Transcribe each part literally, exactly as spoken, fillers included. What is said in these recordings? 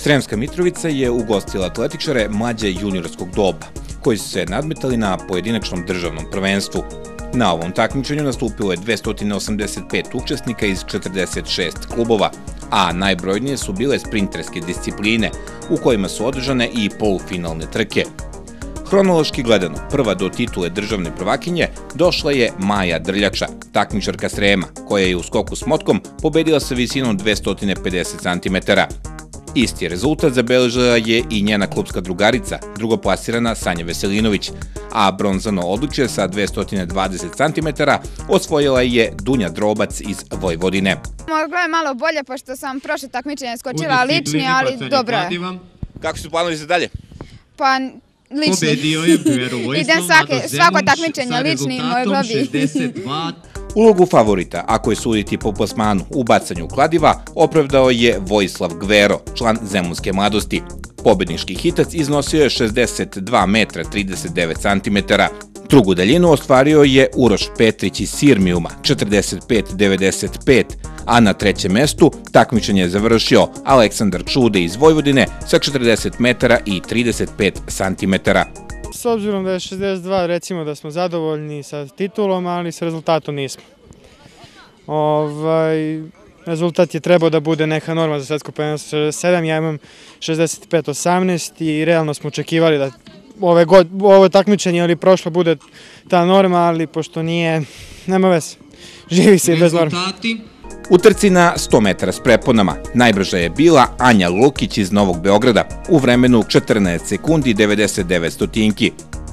Sremska Mitrovica je ugostila atletičare mlađe juniorskog doba, koji su se nadmetali na pojedinačnom državnom prvenstvu. Na ovom takmičenju nastupilo je dvesta osamdeset pet učesnika iz četrdeset šest klubova, a najbrojnije su bile sprinterske discipline, u kojima su održane i polufinalne trke. Hronološki gledano, prva do titule državne prvakinje došla je Maja Drljača, takmičarka Srema, koja je u skoku s motkom pobedila sa visinom dvesta pedeset centimetara. Isti rezultat zabeležila je i njena klubska drugarica, drugoplasirana Sanja Veselinović, a bronzano odličje sa dvesta dvadeset centimetara osvojila je Dunja Drobac iz Vojvodine. Moglo je malo bolje, pošto sam prošle takmičenje skočila lični, ali dobro je. Kako su planovi za dalje? Pa lični. Idem svako takmičenje lični, moglo bi. Ulogu favorita, ako je suditi po plasmanu u bacanju kladiva, opravdao je Vojislav Gvero, član Zemunske mladosti. Pobednički hitac iznosio je šezdeset dva metra trideset devet centimetara. Drugu daljinu ostvario je Uroš Petrić iz Sirmijuma, četrdeset pet devedeset pet, a na trećem mestu takmičenje je završio Aleksandar Čude iz Vojvodine sa četrdeset metara i trideset pet centimetara. S obzirom da je šezdeset dva, recimo da smo zadovoljni sa titulom, ali sa rezultatom nismo. Rezultat je trebao da bude neka norma za svetsko prvenstvo šezdeset sedam, ja imam šezdeset pet osamnaest i realno smo očekivali da ovo takmičenje ili prošlo bude ta norma, ali pošto nije, nema veze, živi se i bez norme. U trci na sto metara s preponama najbrža je bila Anja Lukić iz Novog Beograda u vremenu četrnaest sekundi devedeset devet stotinki.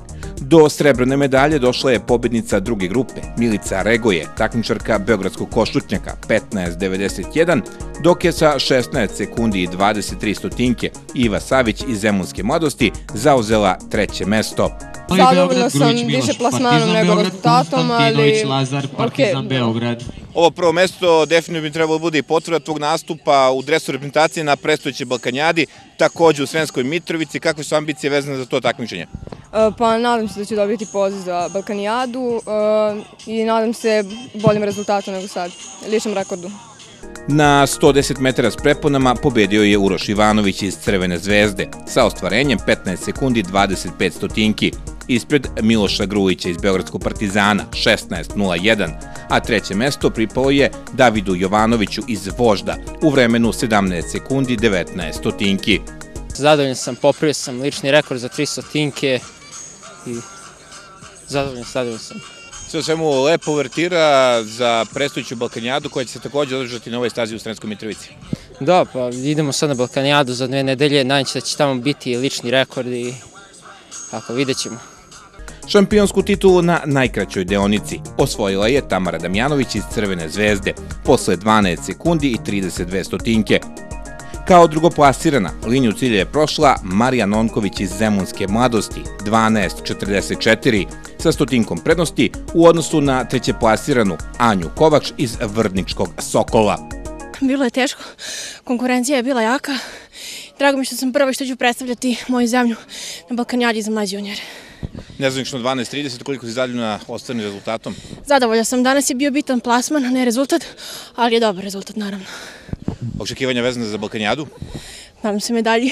Do srebrne medalje došla je pobednica druge grupe, Milica Regoje, takmičarka beogradskog košutnjaka, petnaest devedeset jedan, dok je sa šesnaest sekundi i dvadeset tri stotinke Iva Savić iz Zemunske mladosti zauzela treće mesto. Zadovoljno sam više plasmanom nego rezultatom, ali okej. Ovo prvo mesto definitivno bi trebalo bude i potvrda tvog nastupa u dresu reprezentacije na predstojećoj Balkanijadi, takođe u Sremskoj Mitrovici. Kakve su ambicije vezane za to takmičenje? Pa nadam se da ću dobiti poziv za Balkanijadu i nadam se boljim rezultatom nego sad, ličnom rekordu. Na sto deset metara s preponama pobedio je Uroš Ivanović iz Crvene zvezde sa ostvarenjem petnaest sekundi dvadeset pet stotinki, ispred Miloša Grujića iz Beogradskog Partizana šesnaest nula jedan, a treće mesto pripalo je Davidu Jovanoviću iz Vožda u vremenu sedamnaest sekundi devetnaest stotinki. Zadovoljan sam, popravio sam lični rekord za tri stotinke i zadovoljan sam. Sve o svemu lepo uvertira za predstojeću Balkanijadu koja će se također održati na ovoj stazi u Sremskoj Mitrovici. Da, pa idemo sad na Balkanijadu za dve nedelje, nadam se da će tamo biti lični rekord i tako, vidjet ćemo. Šampionsku titulu na najkraćoj deonici osvojila je Tamara Damjanović iz Crvene zvezde posle dvanaest sekundi i trideset dve stotinke. Kao drugoplasirana, liniju cilja je prošla Marija Nonković iz Zemunske mladosti, dvanaest četrdeset četiri, sa stotinkom prednosti u odnosu na trećeplasiranu Anju Kovač iz Vrdničkog Sokola. Bilo je teško, konkurencija je bila jaka. Drago mi što sam prva i što ću predstavljati moju zemlju na Balkanijadi za mlađe juniore. Nezvanično dvanaest trideset, koliko si zadovoljna ostvarenim rezultatom? Zadovoljna sam, danas je bio bitan plasman, ne rezultat, ali je dobar rezultat naravno. Očekivanja vezane za Balkanijadu? Nadam se medalji.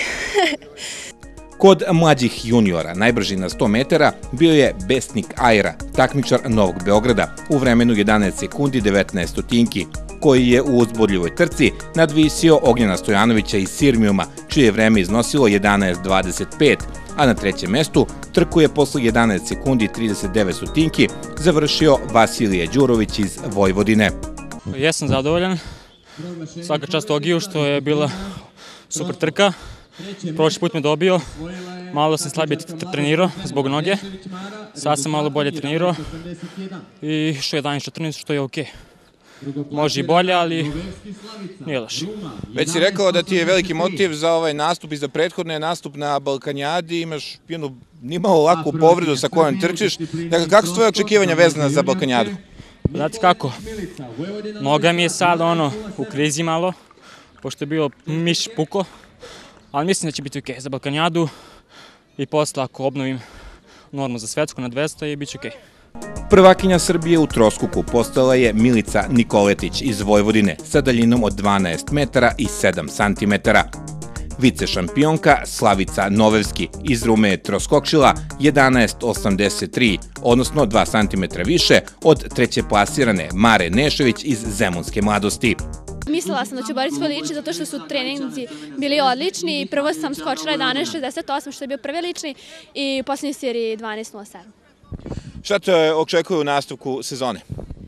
Kod mlađih juniora najbrži na sto metara bio je Besnik Ajra, takmičar Novog Beograda u vremenu jedanaest sekundi devetnaest stotinki, koji je u uzbudljivoj trci nadvisio Ognjena Stojanovića iz Sirmijuma, čije je vreme iznosilo jedanaest dvadeset pet, a na trećem mestu trku je posle jedanaest sekundi trideset devet stotinki završio Vasilije Đurović iz Vojvodine. Jesam zadovoljan. Svaka čast Ogiju što je bila super trka. Prošli put me dobio, malo sam slabije trenirao zbog noge, sad sam malo bolje trenirao i što je jedanaest četrnaest što je okej. Može i bolje, ali nije loše. Već si rekao da ti je veliki motiv za ovaj nastup i za prethodne nastup na Balkanijadi, imaš jednu nimalo laku povredu sa kojom trčiš. Dakle, kako su tvoje očekivanja vezana za Balkanijadu? Znate kako, noga mi je sad ono u krizi malo, pošto je bio miš puko, ali mislim da će biti okej za Balkanijadu i posle ako obnovim normu za svetsku na dvesta i bit će okej. Prvakinja Srbije u troskoku postala je Milica Nikoletić iz Vojvodine sa daljinom od dvanaest metara i sedam centimetara. Vice šampionka Slavica Novevski iz Rume troskočila jedanaest osamdeset tri, odnosno dva centimetra više od treće plasirane Mare Nešević iz Zemunske mladosti. Mislila sam da ću boriti svoj lični zato što su treninzi bili odlični. Prvo sam skočila jedanaest šezdeset osam što je bio prvi lični i u posljednjoj seriji dvanaest nula sedam. Šta te očekuje u nastavku sezone?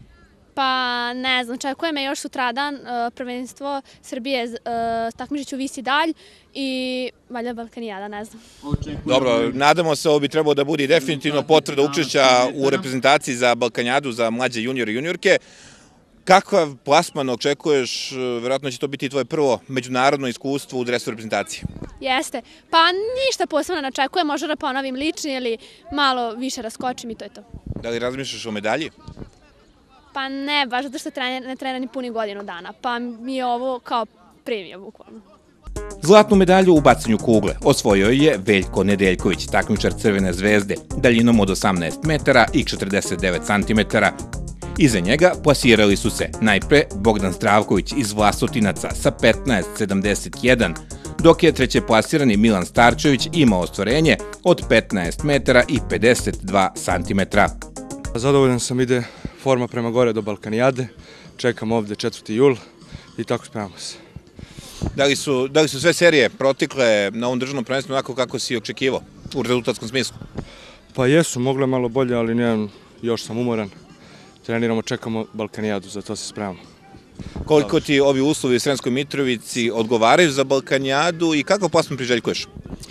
Pa ne znam, očekuje me još sutradan prvenstvo Srbije, takmičit ću Visi dalj i valjda Balkanijada, ne znam. Dobro, nadamo se, ovo bi trebalo da bude definitivno potvrda učešća u reprezentaciji za Balkanijadu za mlađe juniore i juniorke. Kakav plasman očekuješ? Vjerojatno će to biti tvoje prvo međunarodno iskustvo u dresu reprezentacije. Jeste. Pa ništa posebno ne očekujem, možda da ponovim lični ili malo više raskočim i to je to. Da li razmišljaš o medalji? Pa ne, baš zato što ne trenira ni puni godinu dana, pa mi je ovo kao premija bukvalno. Zlatnu medalju u bacanju kugle osvojio je Veljko Nedeljković, takmičar Crvene zvezde, daljinom od osamnaest metara i četrdeset devet centimetara. Iza njega plasirali su se najpre Bogdan Zdravković iz Vlasotinaca sa petnaest sedamdeset jedan, dok je treće plasirani Milan Starčević imao ostvarenje od petnaest metara i pedeset dva centimetra. Zadovoljan sam, ide forma prema gore do Balkanijade, čekam ovde četvrti jul i tako spremamo se. Da li su, da li su sve serije protikle na ovom državnom prvenstvu onako kako si očekivao u rezultatskom smislu? Pa jesu, moglo je malo bolje, ali nijem, još sam umoran. Treniramo, čekamo Balkanijadu, za to se spremamo. Koliko ti ovi uslovi u Sremskoj Mitrovici odgovaraju za Balkanijadu i kakav plasman priželjkuješ?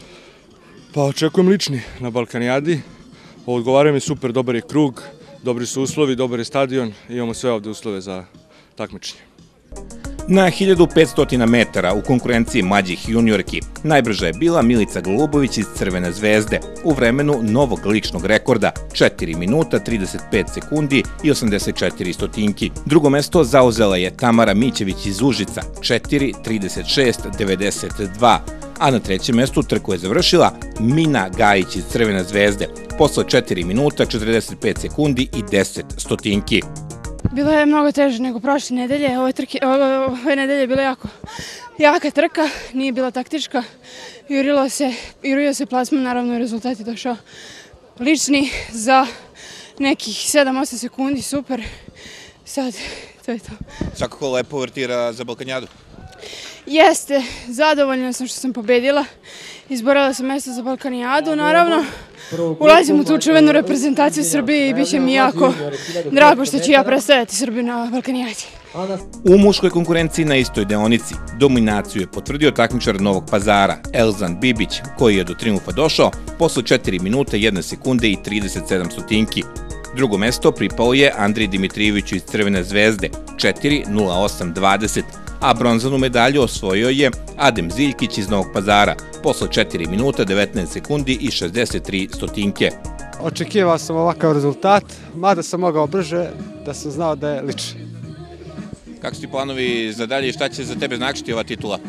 Pa očekujem lični na Balkanijadi. Odgovaraju mi super, dobar je krug, dobri su uslovi, dobar je stadion, imamo sve ovde uslove za takmičenje. Na hiljadu petsto metara u konkurenciji mlađih juniorki najbrža je bila Milica Golubović iz Crvene zvezde u vremenu novog ličnog rekorda četiri minuta, trideset pet sekundi i osamdeset četiri stotinki. Drugo mesto zauzela je Tamara Mićević iz Užica, četiri trideset šest devedeset dva, a na trećem mestu trku je završila Mina Gajić iz Crvene zvezde posle četiri minuta, četrdeset pet sekundi i deset stotinki. Bilo je mnogo teže nego prošle nedelje. Ove, trke, ove, ove nedelje je bila jako jaka trka, nije bila taktička. Jurilo se, jurio se plasman, naravno rezultat je došao lični za nekih sedam osam sekundi, super. Sad, to je to. Svakako lepo vrtira za Balkanijadu. Jeste, zadovoljna sam što sam pobedila. Izborila sam mesto za Balkanijadu, naravno. Ulazim u tu čuvenu reprezentaciju Srbije i bit će mi jako drago što ću ja predstavljati Srbiju na Balkanijadi. U muškoj konkurenciji na istoj deonici dominaciju je potvrdio takmičar Novog Pazara Elzan Bibić, koji je do triumfa došao posle četiri minuta, jedne sekunde i trideset sedam stotinki. Drugo mesto pripao je Andriji Dimitrijeviću iz Crvene zvezde, četiri nula osam dvadeset, a bronzanu medalju osvojio je Adem Ziljkić iz Novog Pazara posle četiri minuta, devetnaest sekundi i šezdeset tri stotinke. Očekivao sam ovakav rezultat, mada sam mogao brže da sam znao da je lični. Kako su ti planovi za dalje i šta će za tebe značiti ova titula?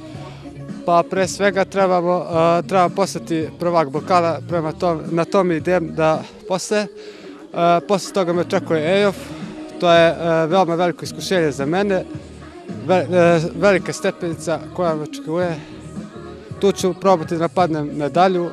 Pa pre svega trebamo, uh, treba postati prvak Balkana, prema tom, na tom idem da postaje. Uh, posle toga me očekuje E O F, to je uh, veoma veliko iskušenje za mene, Ve, uh, velika stepenica koja me očekuje. Tu ću probati da napadnem medalju.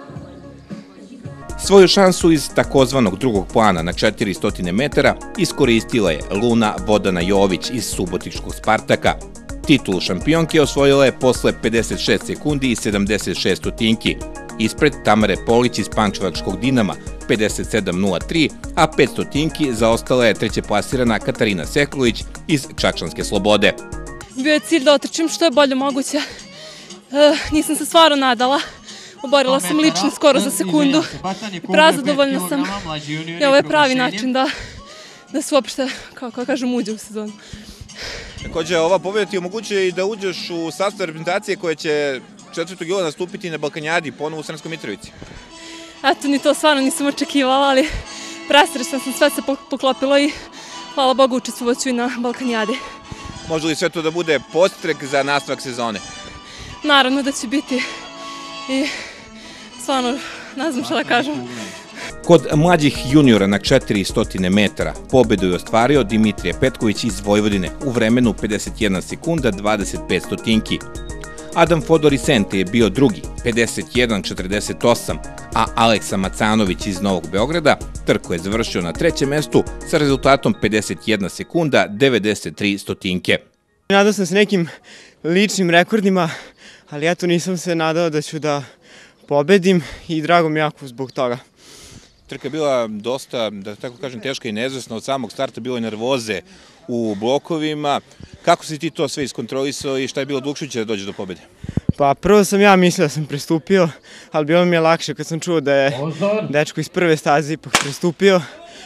Svoju šansu iz takozvanog drugog plana na četiristo metara iskoristila je Luna Vodana Jović iz Subotičkog Spartaka. Titulu šampionke osvojila je posle pedeset šest sekundi i sedamdeset šest stotinki, ispred Tamare Polić iz Pančevačkog Dinama pedeset sedam nula tri, a pet stotinki zaostala je treće plasirana Katarina Seklović iz Čačanske Slobode. Bio je cilj da otrčim što je bolje moguće. E, nisam se stvarno nadala. Oborila sam lično skoro za sekundu. Prazadovoljna sam. I ovo je pravi način da, da se uopšte, kako kažem, uđe u sezonu. Takođe, ova pobjeda ti omogućuje i da uđeš u sastav reprezentacije koja će četvrtog jula nastupiti na Balkanijadi, ponovo u Sremskoj Mitrovici. Eto, ni to stvarno nisam očekivala, ali presrećna sam, sve se poklopilo i hvala Bogu učestvovaću i na Balkanijadi. Može li sve to da bude podstrek za nastavak sezone? Naravno da će biti i stvarno ne znam šta da kažem. Kod mlađih juniora na četiristo metara pobedu je ostvario Dimitrije Petković iz Vojvodine u vremenu pedeset jedna sekunda dvadeset pet stotinki. Adam Fodorisente je bio drugi, pedeset jedan četrdeset osam, a Aleksa Macanović iz Novog Beograda trku je završio na trećem mestu sa rezultatom pedeset jedna sekunda devedeset tri stotinke. Nadao sam se nekim ličnim rekordima, ali eto nisam se nadao da ću da pobedim i drago mi jako zbog toga. Trka je bila dosta, da tako kažem, teška i neizvesna od samog starta, bilo je nervoze u blokovima. Kako si ti to sve iskontrolisao i šta je bilo odlučujuće da dođe do pobede? Pa prvo sam ja mislio da sam prestupio, ali bilo mi je lakše kad sam čuo da je dečko iz prve staze ipak prestupio.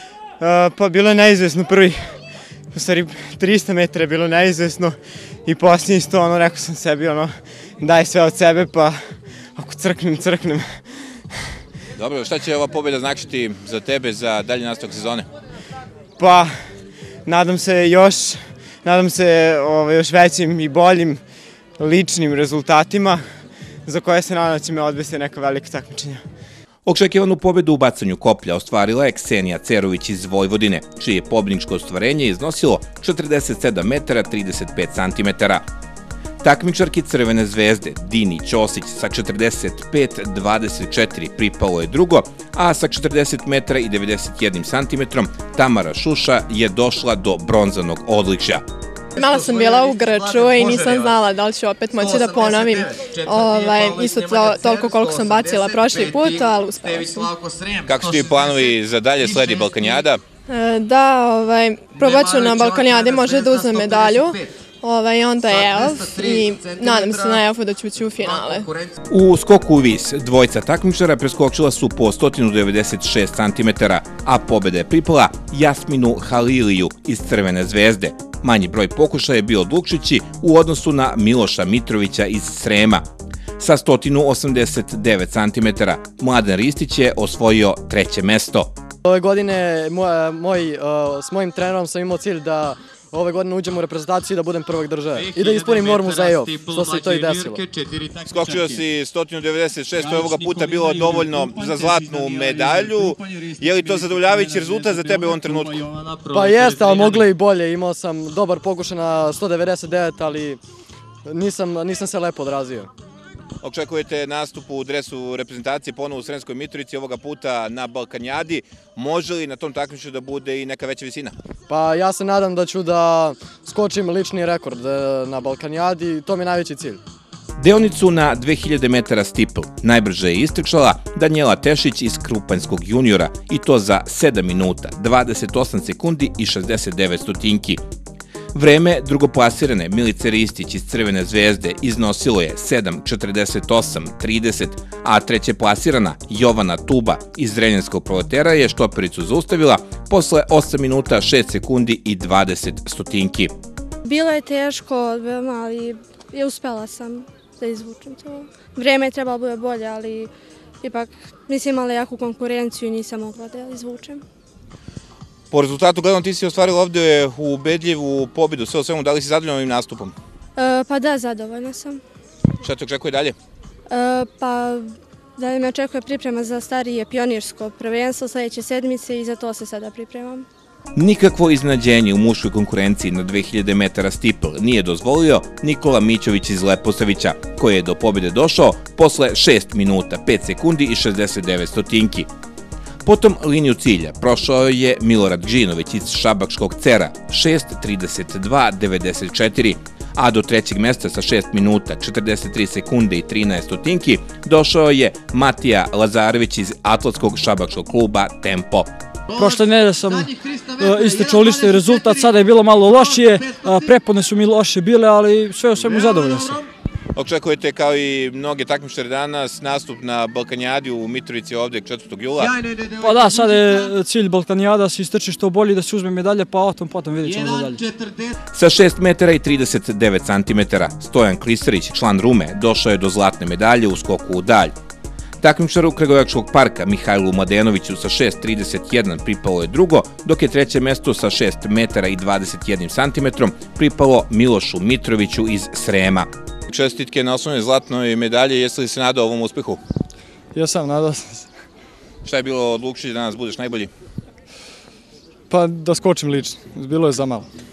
Pa bilo je neizvesno prvi, u stvari trista metara je bilo neizvesno i posljednji sto, ono, rekao sam sebi, ono, daj sve od sebe, pa ako crknem, crknem. Dobro, šta će ova pobjeda značiti za tebe za dalji nastavak sezone? Pa, nadam se još, nadam se još većim i boljim ličnim rezultatima za koje se nadam da će me odvesti neka velika takmičenja. Očekivanu pobjedu u bacanju koplja ostvarila je Ksenija Cerović iz Vojvodine, čije pobjedničko ostvarenje iznosilo četrdeset sedam metara trideset pet centimetara. Takmičarki Crvene zvezde Dini Ćosić sa četrdeset pet dvadeset četiri pripalo je drugo, a sa četrdeset metara i devedeset jedan centimetrom Tamara Šuša je došla do bronzanog odličja. Malo sam bila u grču i nisam znala da li ću opet moći da ponovim isto toliko koliko sam bacila prošli put, ali uspela sam. Kako su ti planovi za dalje, sledi Balkanijada? Da, probat ću na Balkanijade, može da uzmem medalju. Onda je E L F i nadam se na E L F-u da ću ući u finale. U skoku u vis dvojica takmičara preskočila su po sto devedeset šest centimetara, a pobjeda je pripala Jasminu Haliliju iz Crvene zvezde. Manji broj pokušaja je bio odlučujući u odnosu na Miloša Mitrovića iz Srema. Sa sto osamdeset devet centimetara Mladen Ristić je osvojio treće mesto. Ove godine s mojim trenerom sam imao cilj da ove godine uđem u reprezentaciju i da budem prvak države i da ispunim normu za E L F, što se to i desilo. Skočio si sto devedeset šest, to je ovoga puta bilo dovoljno za zlatnu medalju. Je li to zadovoljavajući rezultat za tebe u ovom trenutku? Pa jeste, ali mogli i bolje. Imao sam dobar pokušaj na sto devedeset devet, ali nisam se lepo odrazio. Očekujete nastup u dresu reprezentacije ponovo u Sremskoj Mitrovici, ovoga puta na Balkanijadi. Može li na tom takmičenju da bude i neka veća visina? Pa ja se nadam da ću da skočim lični rekord na Balkanijadi, to mi je najveći cilj. Deonicu na dve hiljade metara steeple najbrže je istrčala Danijela Tešić iz Krupanjskog juniora i to za sedam minuta, dvadeset osam sekundi i šezdeset devet stotinki. Vreme drugoplasirane Milice Ristić iz Crvene zvezde iznosilo je sedam četrdeset osam trideset, a treće plasirana Jovana Tuba iz Zrenjanskog Proletera je štopericu zaustavila posle osam minuta šest sekundi i dvadeset stotinki. Bilo je teško, ali uspela sam da izvučem to. Vreme je trebalo bude bolje, ali ipak nisam imala jaku konkurenciju i nisam mogla da izvučem. Po rezultatu, gledam, ti si ostvarila ovdje ubedljivu pobjedu, sve o svemu, da li si zadovoljna ovim nastupom? Pa da, zadovoljna sam. Šta te očekuje dalje? Pa dalje me očekuje priprema za starije pionirsko prvenstvo sljedeće sedmice i za to se sada pripremam. Nikakvo iznenađenje u muškoj konkurenciji na dve hiljade metara steeple nije dozvolio Nikola Mićović iz Leposavića, koji je do pobjede došao posle šest minuta, pet sekundi i šezdeset devet stotinki. Potom liniju cilja prošao je Milorad Gžinović iz Šabačkog Cera, šest trideset dva devedeset četiri, a do trećeg mesta sa šest minuta, četrdeset tri sekunde i trinaest stotinki došao je Matija Lazarević iz Atletskog šabačkog kluba Tempo. Prošle nedelje sam istečao lični rezultat, sada je bilo malo lošije, prepodne su mi loše bile, ali sve o svemu zadovoljan sam. Očekujete, kao i mnoge takmičare danas, nastup na Balkanijadi u Mitrovici ovdje četvrtog jula? Pa da, sad je cilj Balkanijada, se istrči što bolje da se uzme medalje, pa o tom potom vidjet ćemo za dalje. Sa šest metara i trideset devet centimetara Stojan Klisarić, član Rume, došao je do zlatne medalje u skoku u dalj. Takmičaru Kragujevačkog parka Mihajlu Mladenoviću sa šest trideset jedan pripalo je drugo, dok je treće mesto sa šest metara i dvadeset jedan centimetrom pripalo Milošu Mitroviću iz Srema. Čestitke na osnovnoj zlatnoj medalji, jesi li se nadao ovom uspehu? Ja sam, nadao sam se. Šta je bilo odlučiti da danas budeš najbolji? Pa da skočim lično, bilo je za malo.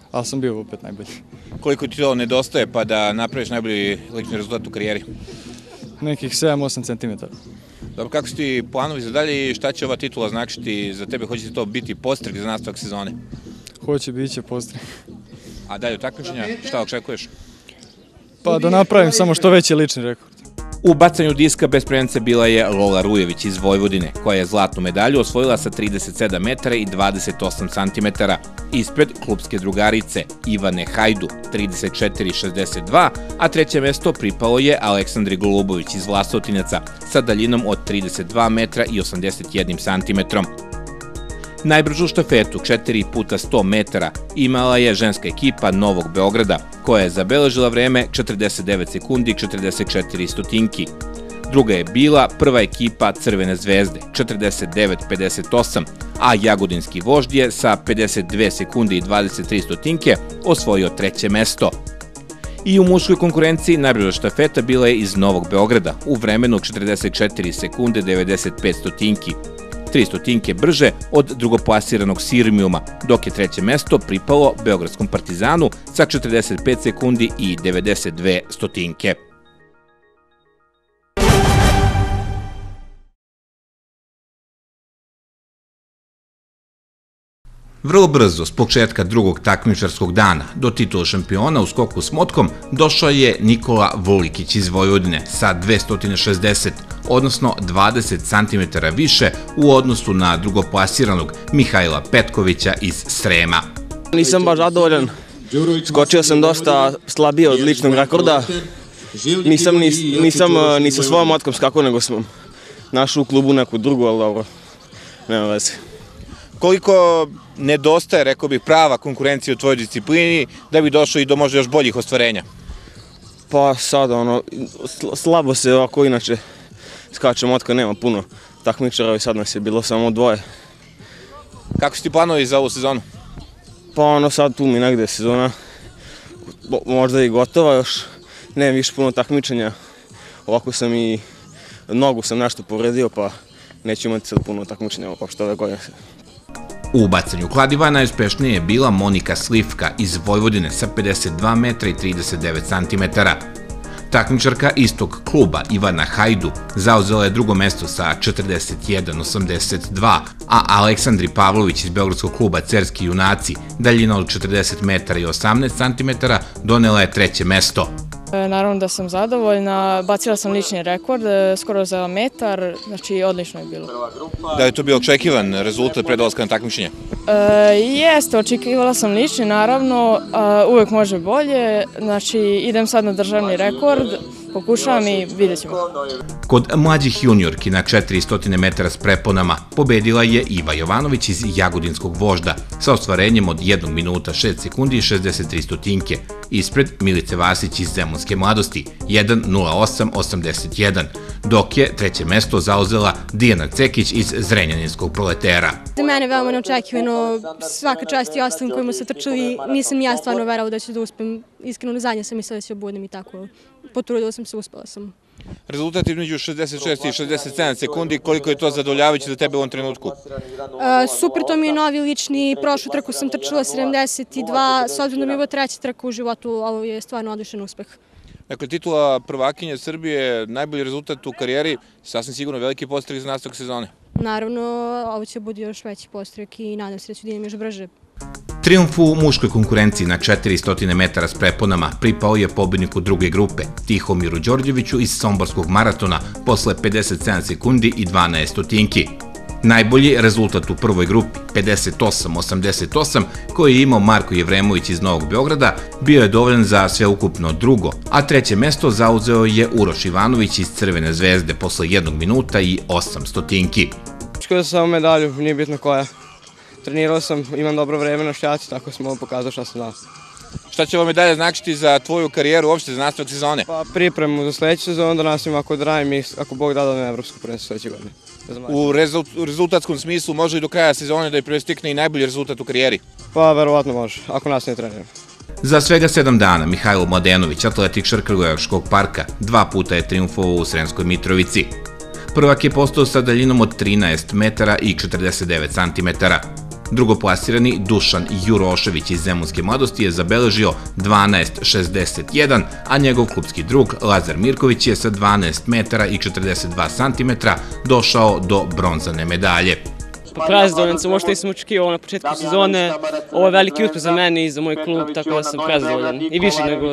ali sam bio opet najbolji. Koliko ti to nedostaje pa da napraviš najbolji lični rezultat u karijeri? Nekih sedam do osam centimetara. Dobro, kako su ti planovi za dalje i šta će ova titula značiti za tebe? Hoće ti to biti postrek za nastavak sezone? Hoće, bit će postrek. A dalje od takmičenja, šta očekuješ? Pa da napravim samo što veći lični rekord. U bacanju diska bez prvenca bila je Lola Rujević iz Vojvodine, koja je zlatnu medalju osvojila sa trideset sedam metara i dvadeset osam santimetara. Ispred klubske drugarice Ivane Hajdu, trideset četiri šezdeset dva, a treće mesto pripalo je Aleksandri Golubović iz Vlasotinaca sa daljinom od trideset dva metra i osamdeset jedan santimetrom. Najbržu štafetu četiri puta sto metara imala je ženska ekipa Novog Beograda, koja je zabeležila vreme četrdeset devet sekundi i četrdeset četiri stotinki. Druga je bila prva ekipa Crvene zvezde, četrdeset devet pedeset osam, a Jagodinski vožd je sa pedeset dve sekunde i dvadeset tri stotinke osvojio treće mesto. I u muškoj konkurenciji najbrža štafeta bila je iz Novog Beograda u vremenu četrdeset četiri sekunde devedeset pet stotinki. tri stotinke brže od drugoplasiranog Sirmijuma, dok je treće mesto pripalo Beogradskom Partizanu sa četrdeset pet sekundi i devedeset dve stotinke. Vrlo brzo, s početka drugog takmičarskog dana, do titula šampiona u skoku s motkom došao je Nikola Volikić iz Vojvodine sa dvesta šezdeset, odnosno dvadeset santimetara više u odnosu na drugoplasiranog Mihajla Petkovića iz Srema. Nisam baš zadovoljan, skočio sam dosta slabije od ličnog rekorda, nisam ni sa svojom motkom skakao, nego sam našao u klubu neku drugu, ali dobro, nema veze. Koliko nedostaje, rekao bih, prava konkurencija u tvojoj disciplini da bi došao i do možda još boljih ostvarenja? Pa sad, ono, slabo se ovako inače skače motka, nema puno takmičara i sad nas je bilo samo dvoje. Kako su ti planovi za ovu sezonu? Pa ono, sad tu mi negde sezona, možda i gotova još, nemam više puno takmičenja, ovako sam i nogu sam nešto povredio, pa neću imati sad puno takmičenja uopšte ove godine. U bacanju kladiva najuspešnije je bila Monika Slivka iz Vojvodine sa pedeset dva metra i trideset devet santimetara. Takmičarka istog kluba Ivana Hajdu zauzela je drugo mesto sa četrdeset jedan osamdeset dva, a Aleksandri Pavlović iz Beogradskog kluba Cerski junaci, daljina od četrdeset metara i osamnaest santimetara, donela je treće mesto. Naravno da sam zadovoljna, bacila sam lični rekord, skoro za metar, znači odlično je bilo. Da li je to bio očekivan rezultat pre dolaska na takmičenje? Jeste, očekivala sam lični, naravno, uvek može bolje, znači idem sad na državni rekord, pokušavam i vidjet ćemo. Kod mlađih juniorki na četiristo metara s preponama pobedila je Iva Jovanović iz Jagodinskog vožda sa ostvarenjem od jednog minuta šest sekundi i šezdeset tri stotinke, ispred Milice Vasić iz Zemunske mladosti jedan nula osam osamdeset jedan, dok je treće mesto zauzela Dijana Cekić iz Zrenjaninskog Proletera. Za mene veoma neočekivano, svaka čast i ostalim kojima su trčali, nisam ja stvarno verovala da ću da uspem, iskreno na zadnje sam mislila da ću budem i tako, potrudila sam se, uspela sam. Rezultat između šezdeset šest i šezdeset sedam sekundi, koliko je to zadovoljavajuće za tebe u ovom trenutku? Super, to mi je novi lični, prošlu trku sam trčala sedamdeset dva, s obzirom da mi je ovo treća trka u životu, ovo je stvarno odličan uspeh. Dakle, titula prvakinje Srbije, najbolji rezultat u karijeri, sasvim sigurno veliki postrek za nastavak sezone. Naravno, ovo će biti još veći postrek i nadam se da ću da idem još brže. Trijumf u muškoj konkurenciji na četiristo metara s preponama pripao je pobedniku druge grupe, Tihomiru Đorđeviću iz Somborskog maratona, posle pedeset sedam sekundi i dvanaest stotinki. Najbolji rezultat u prvoj grupi, pedeset osam osamdeset osam, koji je imao Marko Jevremović iz Novog Beograda, bio je dovoljan za sveukupno drugo, a treće mesto zauzeo je Uroš Ivanović iz Crvene zvezde posle jednog minuta i osam stotinki. Očekivao sam samo medalju, nije bitno koja. Trenirao sam, imam dobro vreme na šljaci, tako sam ovo pokazao šta sam znao. Šta će ova medalja značiti za tvoju karijeru, uopšte za nastavak sezone? Pa pripremu za sledeću sezonu, da nastavim ako drajem i ako Bog da na evropsku prvenstvo sledeće godine. U rezultatskom smislu može i do kraja sezone da je prestikne i najbolji rezultat u karijeri? Pa verovatno može, ako nas ne treniram. Za svega sedam dana Mihajlo Mladenović, atletičar Krgujevačkog parka, dva puta je trijumfovao u Sremskoj Mitrovici. Prvak je postao sa daljinom od trinaest metara i četrdeset devet santimetara. Drugoplasirani Dušan Jurošević iz Zemunske mladosti je zabeležio dvanaest šezdeset jedan, a njegov klubski drug Lazar Mirković je sa dvanaest metara i četrdeset dva santimetra došao do bronzane medalje. Prezadovoljan sam, možda nisam očekivao na početku sezone. Ovo je veliki uspeh za mene i za moj klub, tako da sam prezadovoljan. I više nego...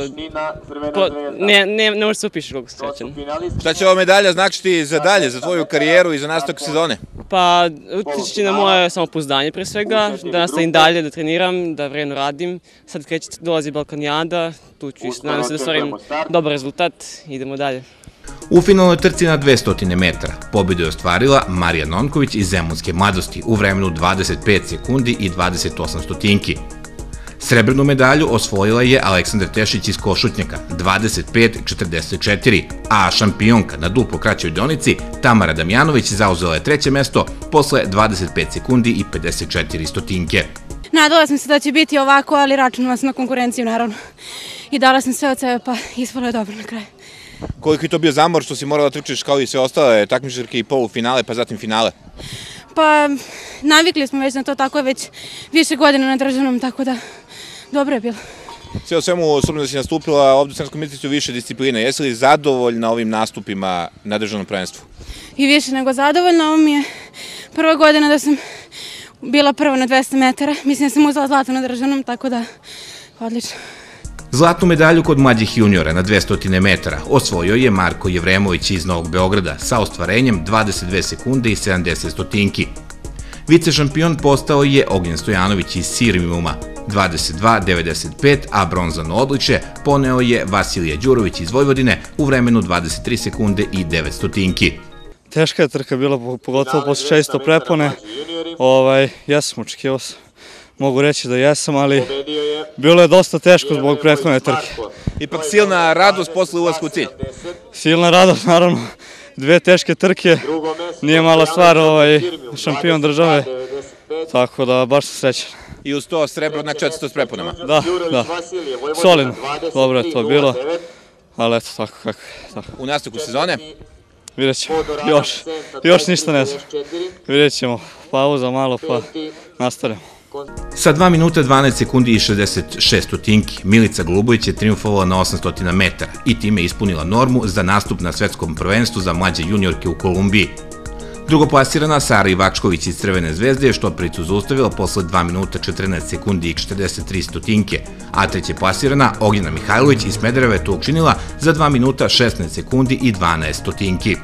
Ne može se opišiti koliko sam srećan. Šta će ova medalja značiti za dalje, za tvoju karijeru i za nastavak sezone? Pa, utiče na moje samopouzdanje pre svega, da nastavim dalje, da treniram, da vredno radim. Sad kreće dolazi Balkanijada, tu ću nadam se da stvarim dobar rezultat i idemo dalje. U finalnoj trci na dvesta metara pobedu je ostvarila Marija Nonković iz Zemunske mladosti u vremenu dvadeset pet sekundi i dvadeset osam stotinki. Srebrnu medalju osvojila je Aleksandar Tešić iz Košutnjaka dvadeset pet četrdeset četiri, a šampionka na duplo kraćoj deonici Tamara Damjanović zauzela je treće mesto posle dvadeset pet sekundi i pedeset četiri stotinke. Nadala sam se da će biti ovako, ali računala sam na konkurenciju naravno. I dala sam sve od sebe, pa ispalo je dobro na kraju. Koliko je to bio zamor što si morala trčiš kao i sve ostale takmičarke i polufinale, pa zatim finale? Pa navikli smo već na to, tako je već više godina na državnom, tako da dobro je bilo. Sve o svemu, s obzirom da si nastupila ovdje u Sremskoj Mitrovici u više discipline, jesi li zadovoljna ovim nastupima na državnom prvenstvu? I više nego zadovoljna, ovo mi je prva godina da sam bila prva na dvesta metara, mislim da sam uzela zlato na državnom, tako da odlično. Zlatnu medalju kod mlađih juniora na dvesta metara osvojio je Marko Jevremović iz Novog Beograda sa ostvarenjem dvadeset dve sekunde i sedamdeset stotinki. Vice šampion postao je Ognjen Stojanović iz Sirmijuma dvadeset dva devedeset pet, a bronzano odličje poneo je Vasilije Đurović iz Vojvodine u vremenu dvadeset tri sekunde i devet stotinki. Teška je trka bila, pogotovo posle često prepone. Ja sam očekivao sam. Mogu reći da jesam, ali bilo je dosta teško zbog prethodne trke. Ipak silna radost posle ulaska u cilj? Silna radost, naravno. Dve teške trke, nije mala stvar, šampion države, tako da baš sam srećan. I uz to srebro na četiristo s preponama? Da, da. Solidno, dobro je to bilo, ali eto, tako kako je. U nastavku sezone? Vidjet ćemo, još, još ništa ne znam. Vidjet ćemo, pauza malo pa nastavljamo. Sa dva minuta dvanaest sekundi i šezdeset šest stotinki Milica Golubović je triumfovala na osamsto metara i time ispunila normu za nastup na svetskom prvenstvu za mlađe juniorke u Kolumbiji. Drugoplasirana Sara Ivačković iz Crvene zvezde je štopericu zaustavila posle dva minuta četrnaest sekundi i četrdeset tri stotinke, a treće plasirana Ognjena Mihajlović iz Smedereva je to učinila za dva minuta šesnaest sekundi i dvanaest stotinki.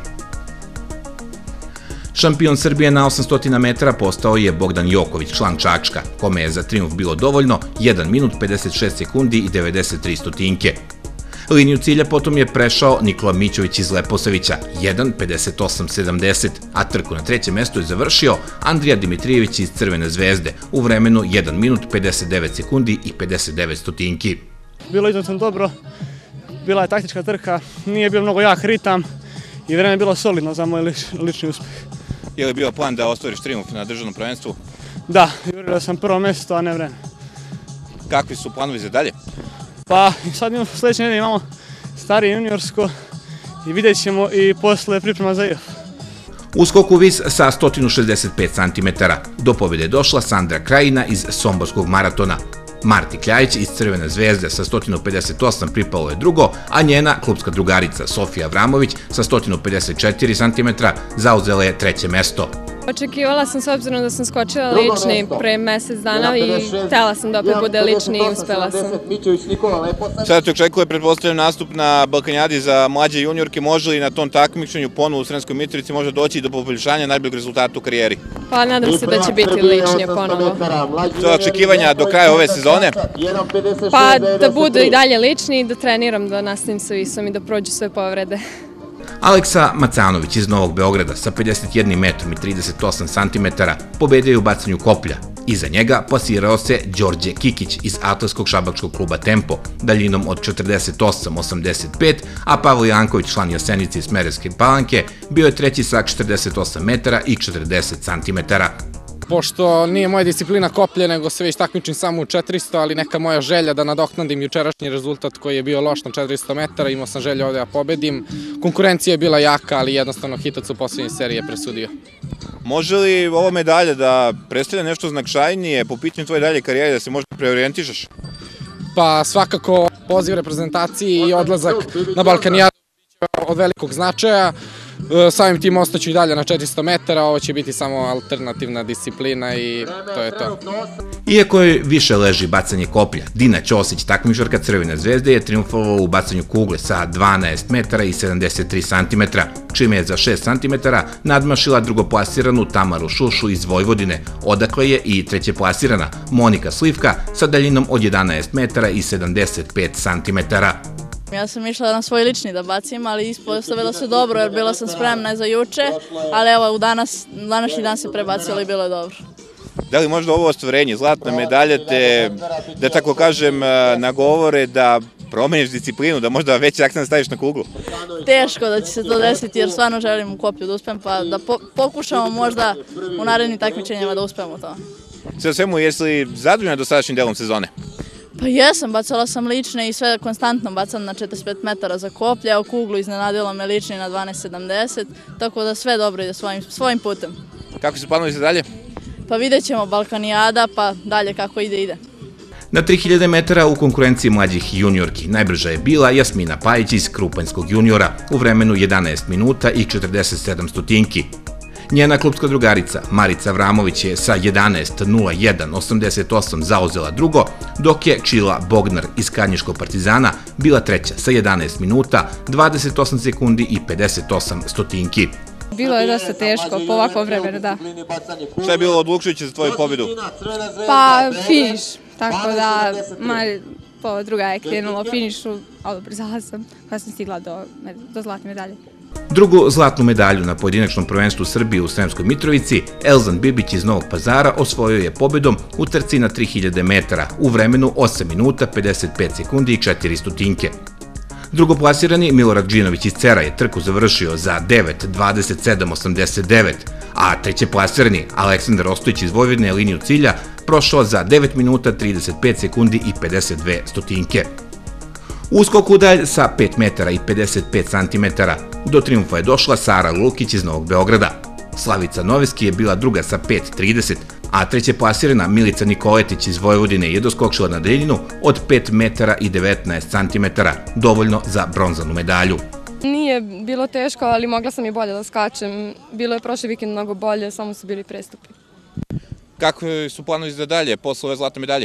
Šampion Srbije na osamsto metara postao je Bogdan Joković, član Čačka, kome je za triumf bilo dovoljno jedan minut pedeset šest sekundi i devedeset tri stotinke. Liniju cilja potom je prešao Nikola Mićović iz Leposavića, jedan pedeset osam sedamdeset, a trku na trećem mestu je završio Andrija Dimitrijević iz Crvene zvezde u vremenu jedan minut pedeset devet sekundi i pedeset devet stotinki. Bilo je izuzetno dobro, bila je taktička trka, nije bio mnogo jak ritam i vreme je bilo solidno za moj lični uspeh. Je li bio plan da ostvariš triumf na državnom prvenstvu? Da, jurio sam prvo mesto, a ne vreme. Kakvi su planovi za dalje? Pa sad sljedeće nedelje imamo stari juniorsko i vidjet ćemo i posle priprema za I F. U skoku vis sa sto šezdeset pet santimetara do pobjede je došla Sandra Krajina iz Somborskog maratona. Marti Kljajić iz Crvene zvezde sa sto pedeset osam pripalo je drugo, a njena klubska drugarica Sofija Avramović sa sto pedeset četiri santimetra zauzela je treće mesto. Očekivala sam, s obzirom da sam skočila lični pre mesec dana i htjela sam da opet bude lični i uspela sam. Sada te očekuje pretpostavljam nastup na Balkanijadi za mlađe juniorke. Može li na tom takmičenju ponovo u Sremskoj Mitrovici može doći do poboljšanja najboljeg rezultata u karijeri? Pa nadam se da će biti lični ponovo. To je očekivanja do kraja ove sezone? Pa da budu i dalje lični i da treniram, da nastavim sa visom i da prođu sve povrede. Aleksa Macanović iz Novog Beograda sa pedeset jednim metrom i trideset osam santimetara pobedio je u bacanju koplja. Iza njega plasirao se Đorđe Kikić iz Atletskog šabačkog kluba Tempo daljinom od četrdeset osam osamdeset pet, a Pavle Janković, član Jasenice iz Smederevske Palanke, bio je treći sa četrdeset osam metara i četrdeset santimetara. pošto nije moja disciplina koplje, nego se već takmičim samo u četiristo, ali neka moja želja da nadoknadim jučerašnji rezultat koji je bio loš na četiristo metara, imao sam želju ovde da pobedim. Konkurencija je bila jaka, ali jednostavno hitac u poslednjoj seriji je presudio. Može li ova medalja da predstavlja nešto značajnije po pitanju tvoje dalje karijere, da se možda preorijentišaš? Pa svakako poziv reprezentaciji i odlazak na Balkanijadu od velikog značaja. Samim tim ostaću i dalje na četiristo metara, ovo će biti samo alternativna disciplina i to je to. Iako joj više leži bacanje koplja, Dina Ćosić, takmičarka Crvene zvezde, je triumfovala u bacanju kugle sa dvanaest metara i sedamdeset tri santimetra, čime je za šest santimetara nadmašila drugoplasiranu Tamaru Šušu iz Vojvodine, odakle je i trećeplasirana Monika Slivka sa daljinom od jedanaest metara i sedamdeset pet santimetara. Ja sam išla na svoj lični da bacim, ali ispostavilo se dobro jer bila sam spremna za juče, ali evo u današnji dan se prebacilo i bilo je dobro. Da li možda ovo ostvarenje, zlatna medalja te, da tako kažem, nagovore da promeniš disciplinu, da možda veći akcent staviš na kuglu? Teško da će se to desiti jer stvarno želim u koplju da uspem, pa da pokušamo možda u narednim takmičenjima da uspemo to. Sve o svemu, jesi li zadovoljna dosadašnjim delom sezone? Pa jesam, bacala sam lične i sve konstantno bacam na četrdeset pet metara za koplje, a u kuglu iznenadilo me lični na dvanaest sedamdeset, tako da sve dobro ide svojim putem. Kako su planovi za dalje? Pa vidjet ćemo Balkanijada, pa dalje kako ide, ide. Na tri hiljade metara u konkurenciji mlađih juniorki najbrža je bila Jasmina Pajić iz Krupanjskog juniora u vremenu jedanaest minuta i četrdeset sedam stotinki. Njena klubska drugarica Marica Vramović je sa jedanaest nula jedan osamdeset osam zauzela drugo, dok je Čila Bognar iz Kanjiškog Partizana bila treća sa jedanaest minuta, dvadeset osam sekundi i pedeset osam stotinki. Bilo je dosta teško po ovakvom vremenu, da. Šta je bilo odlučujuće za tvoju pobedu? Pa finiš, tako da po druga je krenula u finišu, ali ubrzala sam, pa sam stigla do zlatne medalje. Drugu zlatnu medalju na pojedinačnom prvenstvu Srbije u Sremskoj Mitrovici Elzan Bibić iz Novog Pazara osvojio je pobedom u trci na tri hiljade metara u vremenu osam minuta, pedeset pet sekundi i četiri stotinke. Drugoplasirani Milorad Đinović iz Cera je trku završio za devet dvadeset sedam osamdeset devet, a trećeplasirani Aleksandar Ostojić iz Vojvodine je liniju cilja prošao za devet minuta, trideset pet sekundi i pedeset dve stotinke. U skoku dalj sa pet metara i pedeset pet santimetara do triumfa je došla Sara Lukić iz Novog Beograda. Slavica Noveski je bila druga sa pet trideset, a trećeplasirana Milica Nikoletić iz Vojvodine je doskočila na daljinu od pet metara i devetnaest santimetara, dovoljno za bronzanu medalju. Nije bilo teško, ali mogla sam i bolje da skačem. Bilo je prošli vikend mnogo bolje, samo su bili prestupi. Kako su planovi za dalje posle ove zlatne medalje?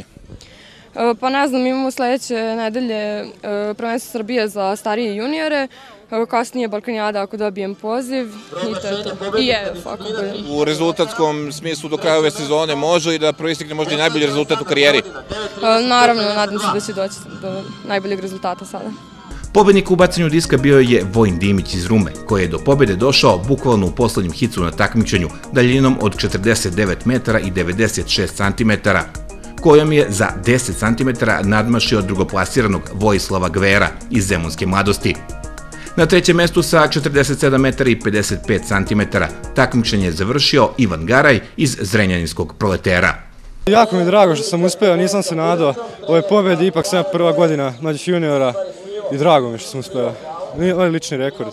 Pa ne znam, imamo sledeće nedelje prvenstvo Srbije za starije juniore, kasnije Balkanijada ako dobijem poziv i to je to. I E F ako budem. U rezultatskom smislu do kraja ove sezone može li da proistekne možda i najbolji rezultat u karijeri? Naravno, nadam se da će doći do najboljeg rezultata sada. Pobednik u bacanju diska bio je Vojin Dimić iz Rume, koji je do pobede došao bukvalno u poslednjem hicu na takmičenju daljinom od četrdeset devet metara i devedeset šest santimetara, kojom je za deset santimetara nadmašio drugoplasiranog Vojislava Gvera iz Zemunske Mladosti. Na trećem mestu sa četrdeset sedam metara i pedeset pet santimetara takmičenje je završio Ivan Garaj iz Zrenjaninskog Proletera. Jako mi je drago što sam uspeo, nisam se nadao ove pobjede, ipak sam prva godina mlađih juniora i drago mi što sam uspeo. Ovo je lični rekord.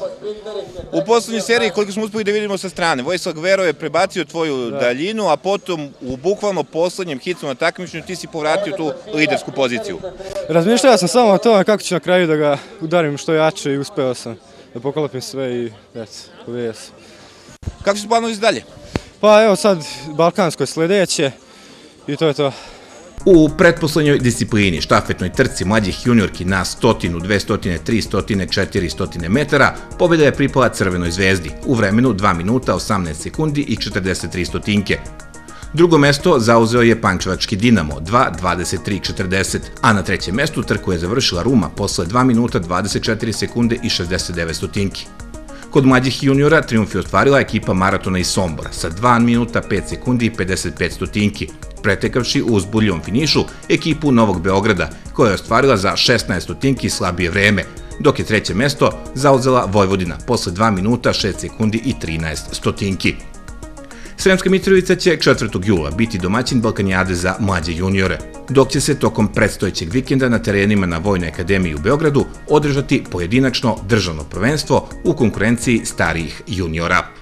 U poslednjoj seriji, koliko smo uspeli da vidimo sa strane, Vojislav Gvero je prebacio tvoju daljinu, a potom u bukvalno poslednjem hitu na takmičenju ti si povratio tu lidersku poziciju. Razmišljao sam samo o tome kako ću na kraju da ga udarim što jače i uspeo sam da poklopim sve i eto, pobedio sam. Kako su planovi za dalje? Pa evo sad balkansko je sledeće i to je to. U pretposlednjoj disciplini, štafetnoj trci mlađih juniorki na stotinu, dvesta, trista, četiristo metara, pobjeda je pripala Crvenoj zvezdi u vremenu dva minuta, osamnaest sekundi i četrdeset tri stotinke. Drugo mesto zauzeo je Pančevački Dinamo, dva dvadeset tri četrdeset, a na trećem mestu trku je završila Ruma posle dva minuta, dvadeset četiri sekunde i šezdeset devet stotinki. Kod mlađih juniora triumf je ostvarila ekipa Maratona iz Sombora sa dva minuta, pet sekundi i pedeset pet stotinki, pretekavši u uzbudljivom finišu ekipu Novog Beograda, koja je ostvarila za šesnaest stotinki slabije vreme, dok je treće mesto zauzela Vojvodina posle dva minuta, šest sekundi i trinaest stotinki. Sremska Mitrovica će četvrtog jula biti domaćin Balkanijade za mlađe juniore, dok će se tokom predstojećeg vikenda na terenima na Vojnoj akademiji u Beogradu održati pojedinačno državno prvenstvo u konkurenciji starijih juniora.